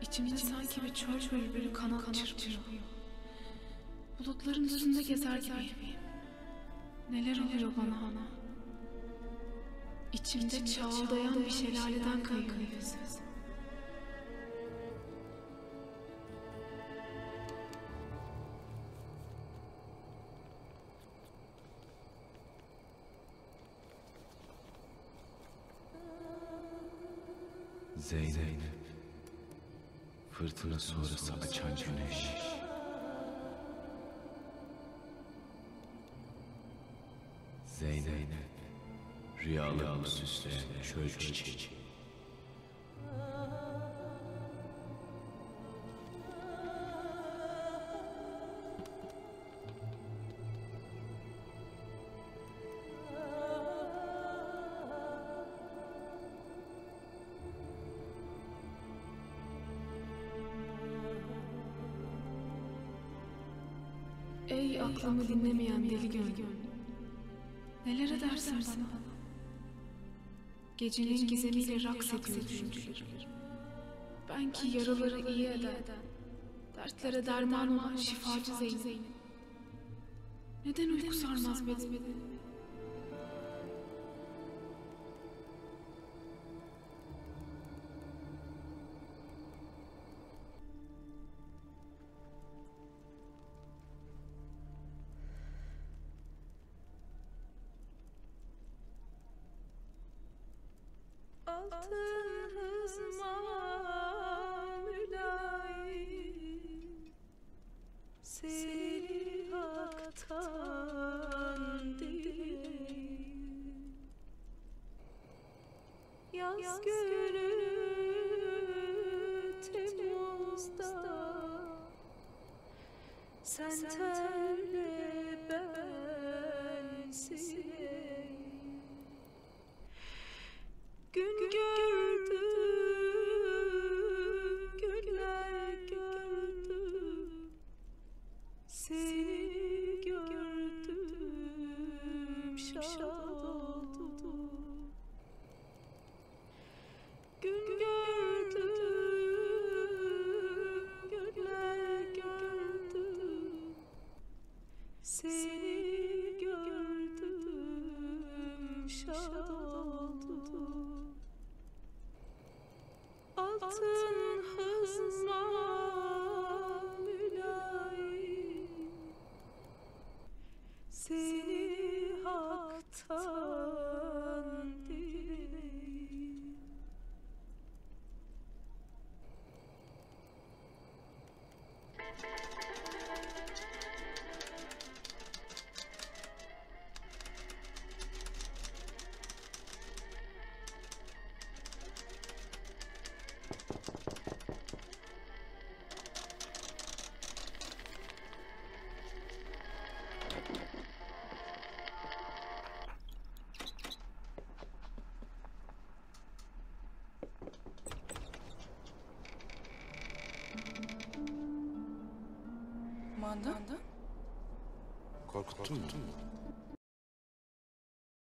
İçimde sanki bir çöl bülbülü kanat çırpıyor. Bulutların üstünde gezer gibiyim. Neler oluyor bana? İçimde çağıldayan bir şelaleden kayıyor nefes. Zeynep, fırtına sonrası açan güneş. Zeynep, rüyalarımı süsleyen çöl çiçeği. Ey aklımı dinlemeyen deli gönlüm, neler edersin bana? Gecenin gizemiyle raks ediyor düşüncelerim. Ben ki yaraları iyi eden, dertlere derman olan şifacı Zeynep. Neden uyku sarmaz beni? Altın hızma mülayim, seni haktan dileyim. Yaz günü Temmuz'da sen terle ben sileyim. Gün gördüm, günler gördüm, seni gördüm, şad oldum. Gün gördüm, günler gördüm, seni gördüm, şad oldum. Altın hızma mülayim, seni haktan dileyim. Kumandan? Korkuttun mu?